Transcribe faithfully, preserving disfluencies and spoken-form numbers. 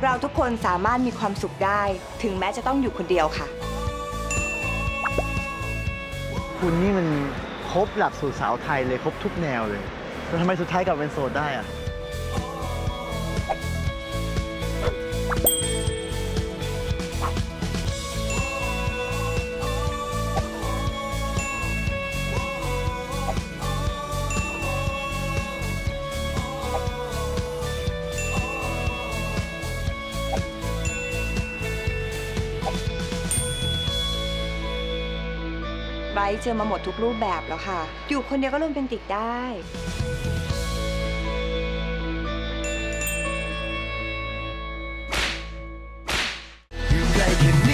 เราทุกคนสามารถมีความสุขได้ถึงแม้จะต้องอยู่คนเดียวค่ะคุณนี่มันครบหลักสูตรสาวไทยเลยครบทุกแนวเลยแล้วทำไมสุดท้ายกลับเป็นโสดได้อะไบรท์เจอมาหมดทุกรูปแบบแล้วค่ะอยู่คนเดียวก็โรแมนติกได้อยู่ใกล้แค่นี้